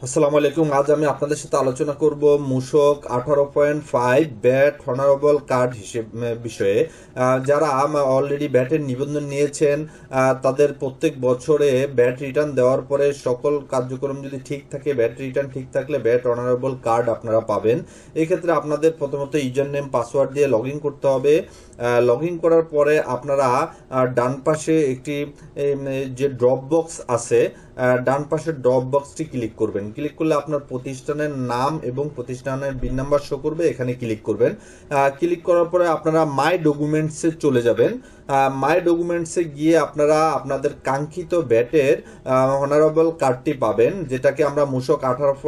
আসসালামু আলাইকুম। আজ আমি আপনাদের সাথে আলোচনা করব মূসক 18.5 ব্যাট অনারেবল কার্ড বিষয়ে। যারা অলরেডি ব্যাটের নিবন্ধন নিয়েছেন, তাদের প্রত্যেক বছরে ব্যাট রিটার্ন দেওয়ার পরে সকল কার্যক্রম যদি ঠিক থাকে, ব্যাট রিটার্ন ঠিক থাকলে ব্যাট অনারেবল কার্ড আপনারা পাবেন। এক্ষেত্রে আপনাদের প্রথমত ইউজার নেম পাসওয়ার্ড দিয়ে লগ ইন করতে হবে। লগ ইন করার পরে আপনারা ডান পাশে একটি যে ড্রপ বক্স আছে, ডান পাশের ড্রপ বক্সটি ক্লিক করবেন। ক্লিক করলে আপনার প্রতিষ্ঠানের নাম এবং প্রতিষ্ঠানের বিন নাম্বার শো করবে, এখানে ক্লিক করবেন। ক্লিক করার পরে আপনারা মাই ডকুমেন্টসে চলে যাবেন। মাই ডকুমেন্টসে গিয়ে আপনারা আপনাদের কাঙ্ক্ষিত ব্যাটের অনারেবল কার্ডটি পাবেন, যেটাকে আমরা মূসক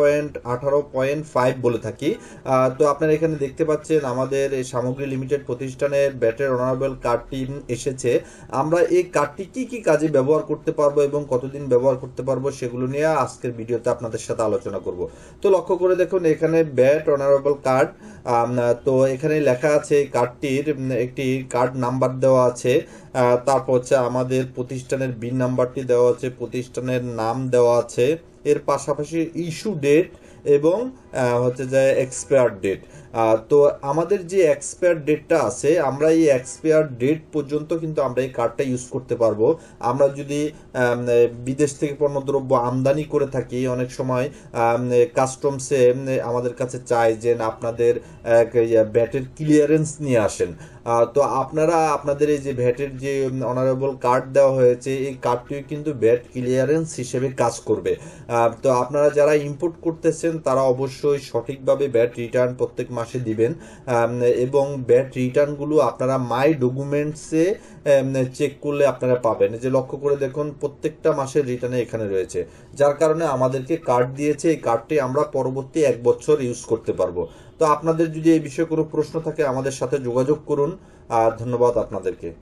18.5 বলে থাকি। তো আপনারা এখানে দেখতে পাচ্ছেন আমাদের এই সামগ্রী লিমিটেড প্রতিষ্ঠানের ব্যাটের অনারেবল কার্ডটি এসেছে। আমরা এই কার্ডটি কি কি কাজে ব্যবহার করতে পারবো এবং কতদিন ব্যবহার করতে পারবো সেগুলো নিয়ে আজকের ভিডিওতে আপনাদের সাথে আলোচনা করব। তো লক্ষ্য করে দেখুন, এখানে ব্যাট অনারেবল কার্ড, তো এখানে লেখা আছে কার্ডটির একটি কার্ড নাম্বার দেওয়া আছে, তারপর হচ্ছে আমাদের প্রতিষ্ঠানের বিন নাম্বারটি দেওয়া আছে, প্রতিষ্ঠানের নাম দেওয়া আছে, এর পাশাপাশি ইস্যু ডেট এবং হচ্ছে যে এক্সপায়ার ডেট। তো আমাদের যে এক্সপায়ার ডেটটা আছে, আমরা এই এক্সপায়ার ডেট পর্যন্ত কিন্তু আমরা এই কার্ডটা ইউজ করতে পারবো। আমরা যদি বিদেশ থেকে পণ্যদ্রব্য আমদানি করে থাকি, অনেক সময় কাস্টমসে আমাদের কাছে চায় যে আপনাদের ভ্যাটের ক্লিয়ারেন্স নিয়ে আসেন। তো আপনারা আপনাদের এই যে ভ্যাটের যে অনারেবল কার্ড দেওয়া হয়েছে, এই কার্ডটিও কিন্তু ভ্যাট ক্লিয়ারেন্স হিসেবে কাজ করবে। তো আপনারা যারা ইম্পোর্ট করতেছেন তারা অবশ্যই সঠিকভাবে ভ্যাট রিটার্ন প্রত্যেক মাসে দিবেন, এবং ভ্যাট রিটার্নগুলো আপনারা মাই ডকুমেন্টসে চেক করলে আপনারা পাবেন। যে লক্ষ্য করে দেখুন, প্রত্যেকটা মাসের রিটার্নে এখানে রয়েছে, যার কারণে আমাদেরকে কার্ড দিয়েছে। এই কার্ডটি আমরা পরবর্তী 1 বছর ইউজ করতে পারবো। তো আপনাদের যদি এই বিষয়ে কোনো প্রশ্ন থাকে আমাদের সাথে যোগাযোগ করুন। ধন্যবাদ আপনাদেরকে।